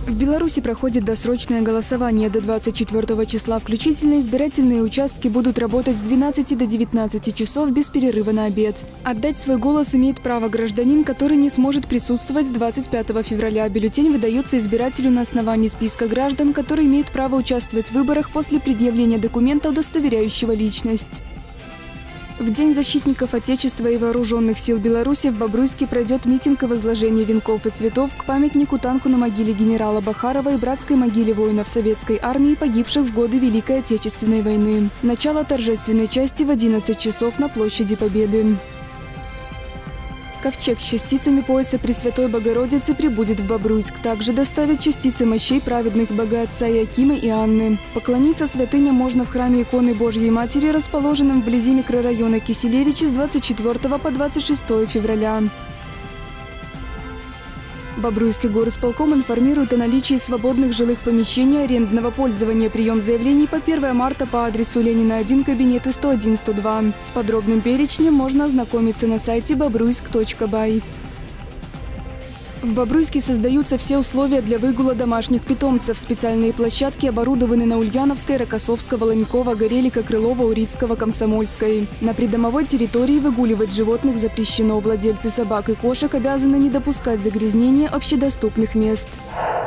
В Беларуси проходит досрочное голосование. До 24 числа включительно избирательные участки будут работать с 12 до 19 часов без перерыва на обед. Отдать свой голос имеет право гражданин, который не сможет присутствовать 25 февраля. Бюллетень выдается избирателю на основании списка граждан, которые имеют право участвовать в выборах после предъявления документа, удостоверяющего личность. В День защитников Отечества и Вооруженных сил Беларуси в Бобруйске пройдет митинг и возложение венков и цветов к памятнику-танку на могиле генерала Бахарова и братской могиле воинов Советской армии, погибших в годы Великой Отечественной войны. Начало торжественной части в 11 часов на площади Победы. Ковчег с частицами пояса Пресвятой Богородицы прибудет в Бобруйск. Также доставят частицы мощей праведных Богоотца Иакима и Анны. Поклониться святыням можно в храме иконы Божьей Матери, расположенном вблизи микрорайона Киселевичи с 24 по 26 февраля. Бобруйский горисполком информирует о наличии свободных жилых помещений арендного пользования. Прием заявлений по 1 марта по адресу Ленина 1, кабинеты 101-102. С подробным перечнем можно ознакомиться на сайте bobruйsk.by. В Бобруйске создаются все условия для выгула домашних питомцев. Специальные площадки оборудованы на Ульяновской, Рокоссовского, Ланькова, Горелика, Крылова, Урицкого, Комсомольской. На придомовой территории выгуливать животных запрещено. Владельцы собак и кошек обязаны не допускать загрязнения общедоступных мест.